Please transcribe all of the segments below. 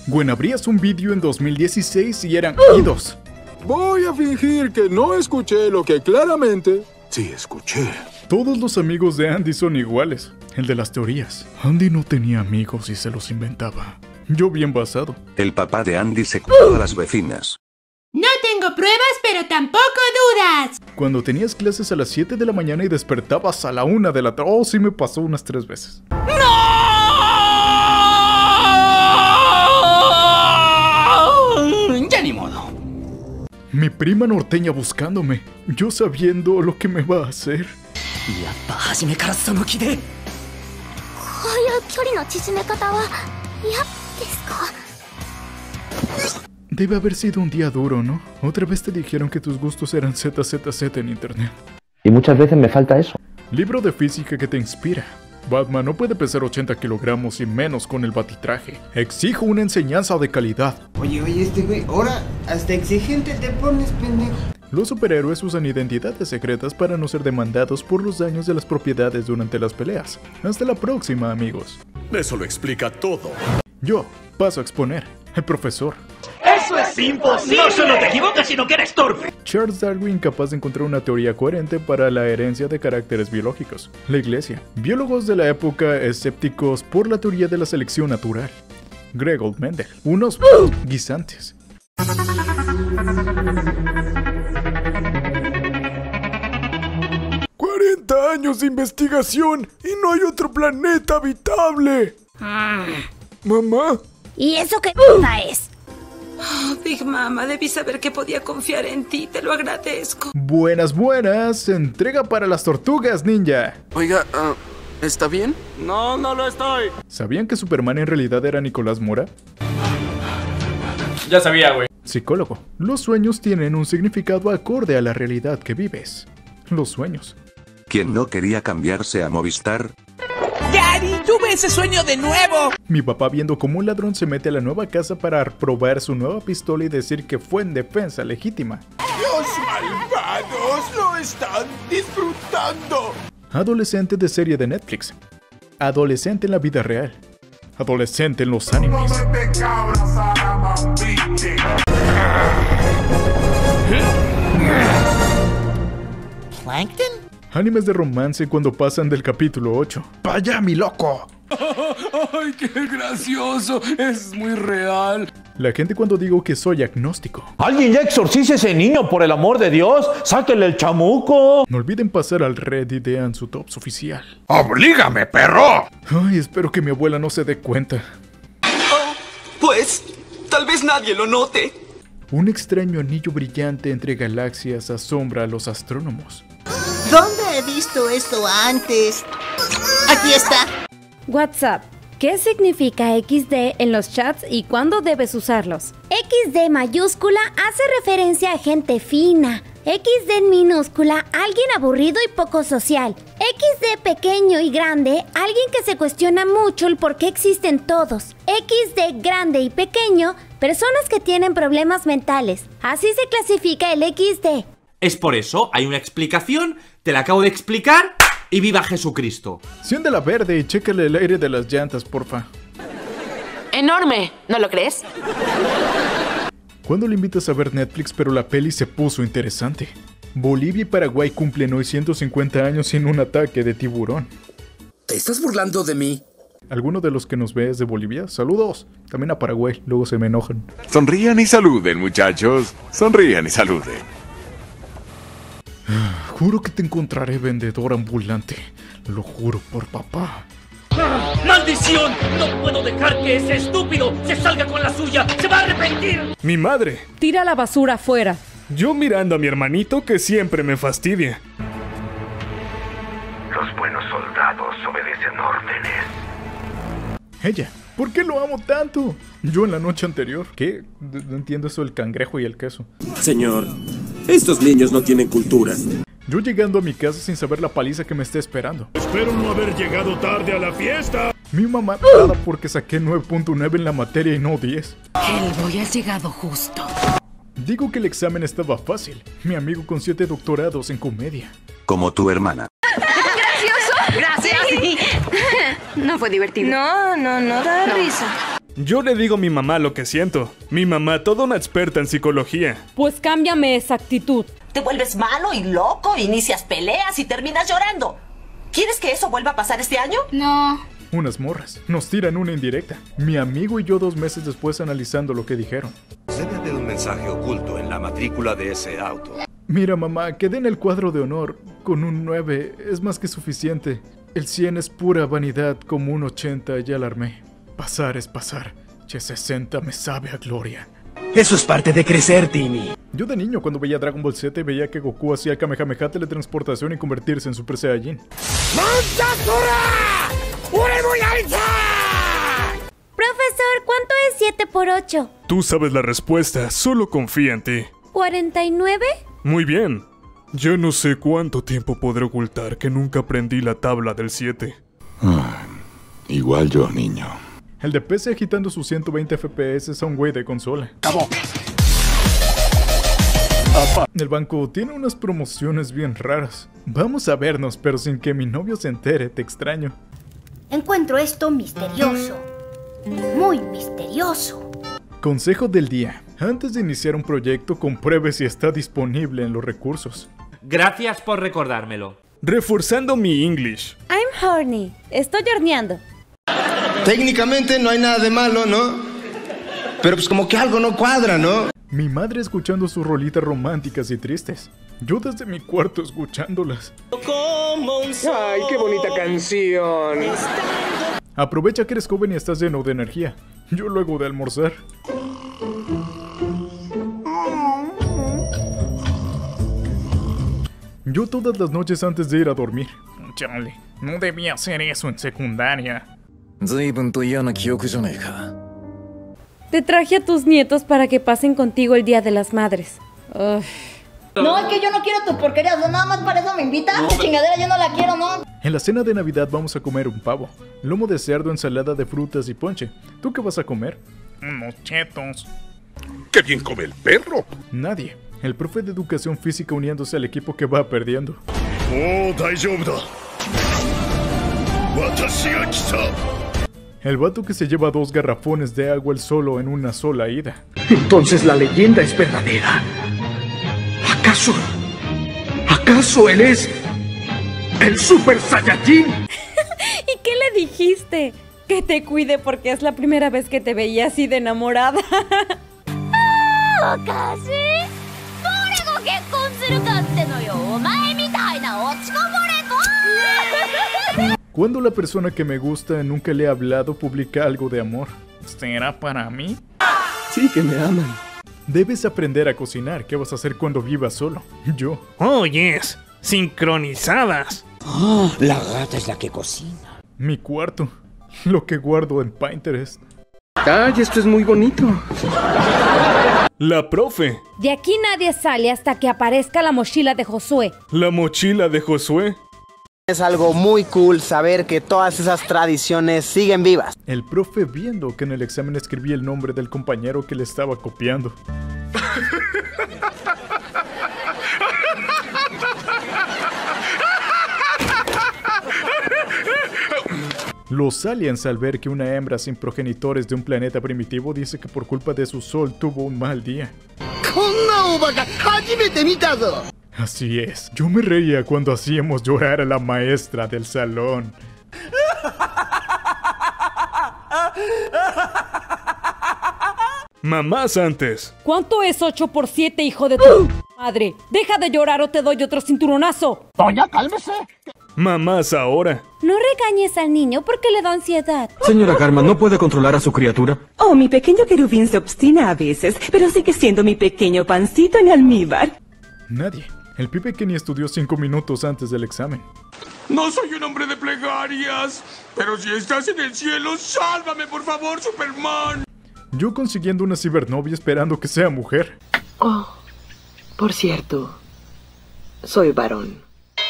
Gwen, abrías un vídeo en 2016 y eran idos. Voy a fingir que no escuché lo que claramente sí escuché. Todos los amigos de Andy son iguales. El de las teorías. Andy no tenía amigos y se los inventaba. Yo bien basado. El papá de Andy se c***ó a las vecinas. No tengo pruebas, pero tampoco dudas. Cuando tenías clases a las 7 de la mañana y despertabas a la 1 de la tarde. Oh, sí me pasó unas 3 veces. ¡No! Ya ni modo. Mi prima norteña buscándome. Yo sabiendo lo que me va a hacer. Debe haber sido un día duro, ¿no? Otra vez te dijeron que tus gustos eran ZZZ en internet. Y muchas veces me falta eso. Libro de física que te inspira. Batman no puede pesar 80 kilogramos y menos con el batitraje. Exijo una enseñanza de calidad. Oye, este güey, ahora hasta exigente te pones, pendejo. Los superhéroes usan identidades secretas para no ser demandados por los daños de las propiedades durante las peleas. Hasta la próxima, amigos. Eso lo explica todo. Yo paso a exponer. El profesor. ¡Eso es imposible! No solo te equivocas, sino que eres torpe. Charles Darwin capaz de encontrar una teoría coherente para la herencia de caracteres biológicos. La Iglesia. Biólogos de la época escépticos por la teoría de la selección natural. Gregor Mendel. Unos guisantes. 40 años de investigación y no hay otro planeta habitable. Mamá. ¿Y eso qué puta es? Oh, Big Mama, debí saber que podía confiar en ti, te lo agradezco. Buenas, buenas. Entrega para las tortugas ninja. Oiga, ¿está bien? No, no lo estoy. ¿Sabían que Superman en realidad era Nicolás Mora? Ya sabía, güey. Psicólogo. Los sueños tienen un significado acorde a la realidad que vives. Los sueños. ¿Quién no quería cambiarse a Movistar? ¡Daddy, tuve ese sueño de nuevo! Mi papá viendo cómo un ladrón se mete a la nueva casa para probar su nueva pistola y decir que fue en defensa legítima. ¡Los malvados lo están disfrutando! Adolescente de serie de Netflix. Adolescente en la vida real. Adolescente en los animes. ¿Plankton? Animes de romance cuando pasan del capítulo 8. ¡Vaya, mi loco! ¡Ay, qué gracioso! Es muy real. La gente cuando digo que soy agnóstico. ¡Alguien ya exorcice a ese niño, por el amor de Dios! ¡Sáquenle el chamuco! No olviden pasar al Reddit de Ansutops oficial. ¡Oblígame, perro! Ay, espero que mi abuela no se dé cuenta. Oh, pues, tal vez nadie lo note. Un extraño anillo brillante entre galaxias asombra a los astrónomos. ¿Dónde he visto esto antes? Aquí está. WhatsApp. ¿Qué significa XD en los chats y cuándo debes usarlos? XD mayúscula hace referencia a gente fina. XD en minúscula, alguien aburrido y poco social. XD pequeño y grande, alguien que se cuestiona mucho el por qué existen todos. XD grande y pequeño, personas que tienen problemas mentales. Así se clasifica el XD. Es por eso, hay una explicación, te la acabo de explicar y viva Jesucristo. Siente la verde y chécale el aire de las llantas, porfa. Enorme, ¿no lo crees? ¿Cuándo le invitas a ver Netflix pero la peli se puso interesante? Bolivia y Paraguay cumplen hoy 150 años sin un ataque de tiburón. ¿Te estás burlando de mí? ¿Alguno de los que nos ve es de Bolivia? Saludos. También a Paraguay, luego se me enojan. Sonrían y saluden, muchachos. Sonrían y saluden. Juro que te encontraré vendedor ambulante. Lo juro por papá. ¡Maldición! ¡No puedo dejar que ese estúpido se salga con la suya! ¡Se va a arrepentir! Mi madre. Tira la basura afuera. Yo mirando a mi hermanito que siempre me fastidia. Los buenos soldados obedecen órdenes. Ella. ¿Por qué lo amo tanto? Yo en la noche anterior. ¿Qué? No entiendo eso del cangrejo y el queso. Señor, estos niños no tienen cultura. Yo llegando a mi casa sin saber la paliza que me está esperando. Espero no haber llegado tarde a la fiesta. Mi mamá nada porque saqué 9.9 en la materia y no 10. Hellboy, has llegado justo. Digo que el examen estaba fácil. Mi amigo con 7 doctorados en comedia. Como tu hermana. ¡Gracioso! ¡Gracias! Sí. No fue divertido. No, da risa. Yo le digo a mi mamá lo que siento. Mi mamá, toda una experta en psicología. Pues cámbiame esa actitud. Te vuelves malo y loco, inicias peleas y terminas llorando. ¿Quieres que eso vuelva a pasar este año? No. Unas morras. Nos tiran una indirecta. Mi amigo y yo 2 meses después analizando lo que dijeron. Debe haber un mensaje oculto en la matrícula de ese auto. Mira, mamá, quedé en el cuadro de honor. Con un 9 es más que suficiente. El 100 es pura vanidad, como un 80 ya la armé. Pasar es pasar. Che 60 me sabe a gloria. Eso es parte de crecer, Timmy. Yo de niño cuando veía Dragon Ball Z veía que Goku hacía el Kamehameha teletransportación y convertirse en Super Saiyajin. Profesor, ¿cuánto es 7 por 8? Tú sabes la respuesta, solo confía en ti. ¿49? Muy bien. Yo no sé cuánto tiempo podré ocultar que nunca aprendí la tabla del 7. Igual yo, niño. El de PC agitando sus 120 FPS es un güey de consola. ¡Acabó! El banco tiene unas promociones bien raras. Vamos a vernos, pero sin que mi novio se entere, te extraño. Encuentro esto misterioso. Muy misterioso. Consejo del día. Antes de iniciar un proyecto, compruebe si está disponible en los recursos. Gracias por recordármelo. Reforzando mi English. I'm horny. Estoy horneando. Técnicamente no hay nada de malo, ¿no? Pero pues como que algo no cuadra, ¿no? Mi madre escuchando sus rolitas románticas y tristes. Yo desde mi cuarto escuchándolas. ¡Ay, qué bonita canción! Aprovecha que eres joven y estás lleno de energía. Yo luego de almorzar. Yo todas las noches antes de ir a dormir. Chale, no debía hacer eso en secundaria. Te traje a tus nietos para que pasen contigo el Día de las Madres. Uf. No, es que yo no quiero tus porquerías, nada más para eso me invitas. No, chingadera, yo no la quiero, ¿no? En la cena de Navidad vamos a comer un pavo, lomo de cerdo, ensalada de frutas y ponche. ¿Tú qué vas a comer? Unos chetos. ¡Qué bien come el perro! Nadie. El profe de educación física uniéndose al equipo que va perdiendo. El vato que se lleva 2 garrafones de agua él solo en una sola ida. Entonces la leyenda es verdadera. ¿Acaso él es el Super Saiyajin? ¿Y qué le dijiste? Que te cuide porque es la primera vez que te veía así de enamorada. Cuando la persona que me gusta nunca le ha hablado publica algo de amor. ¿Será para mí? Sí, que me aman. Debes aprender a cocinar. ¿Qué vas a hacer cuando vivas solo? Yo. Oh, yes. Sincronizadas. Oh, la gata es la que cocina. Mi cuarto. Lo que guardo en Pinterest. Ay, esto es muy bonito. La profe. De aquí nadie sale hasta que aparezca la mochila de Josué. ¿La mochila de Josué? Es algo muy cool saber que todas esas tradiciones siguen vivas. El profe viendo que en el examen escribí el nombre del compañero que le estaba copiando. Los aliens, al ver que una hembra sin progenitores de un planeta primitivo dice que por culpa de su sol tuvo un mal día. Así es, yo me reía cuando hacíamos llorar a la maestra del salón. Mamás antes. ¿Cuánto es 8 por 7, hijo de tu madre? Deja de llorar o te doy otro cinturonazo. Doña, cálmese. Mamás ahora. No regañes al niño porque le da ansiedad. Señora Karma, ¿no puede controlar a su criatura? Oh, mi pequeño querubín se obstina a veces, pero sigue siendo mi pequeño pancito en almíbar. Nadie. El pibe que ni estudió 5 minutos antes del examen. No soy un hombre de plegarias, pero si estás en el cielo, sálvame por favor, Superman. Yo consiguiendo una cibernovia esperando que sea mujer. Oh, por cierto, soy varón.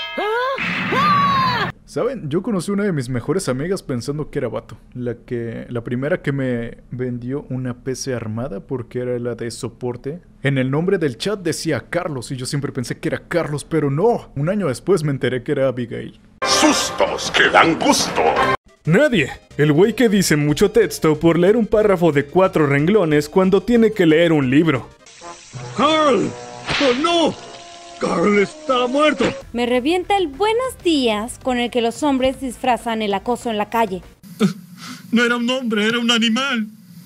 ¿Saben? Yo conocí a una de mis mejores amigas pensando que era vato. La primera que me vendió una PC armada porque era la de soporte. En el nombre del chat decía Carlos y yo siempre pensé que era Carlos, pero no. Un año después me enteré que era Abigail. ¡Sustos que dan gusto! Nadie. El güey que dice mucho texto por leer un párrafo de 4 renglones cuando tiene que leer un libro. ¡Carl! ¡Oh, no! ¡Carl está muerto! Me revienta el buenos días con el que los hombres disfrazan el acoso en la calle. No era un hombre, era un animal.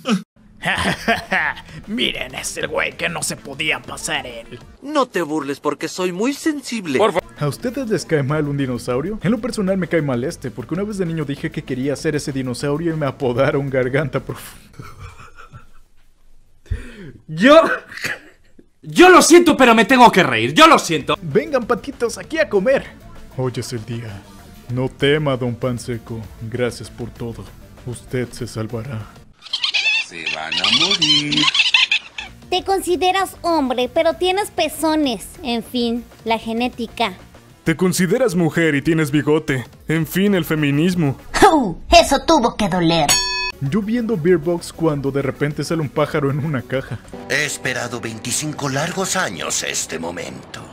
Miren, es el güey que no se podía pasar él. No te burles porque soy muy sensible. ¿A ustedes les cae mal un dinosaurio? En lo personal me cae mal este, porque una vez de niño dije que quería ser ese dinosaurio y me apodaron Garganta Profunda. Yo lo siento, pero me tengo que reír. Yo lo siento. Vengan, patitos, aquí a comer. Hoy es el día. No tema, don Panseco. Gracias por todo. Usted se salvará. Se van a morir. Te consideras hombre, pero tienes pezones. En fin, la genética. Te consideras mujer y tienes bigote. En fin, el feminismo. Eso tuvo que doler. Yo viendo Beer Box cuando de repente sale un pájaro en una caja. He esperado 25 largos años este momento.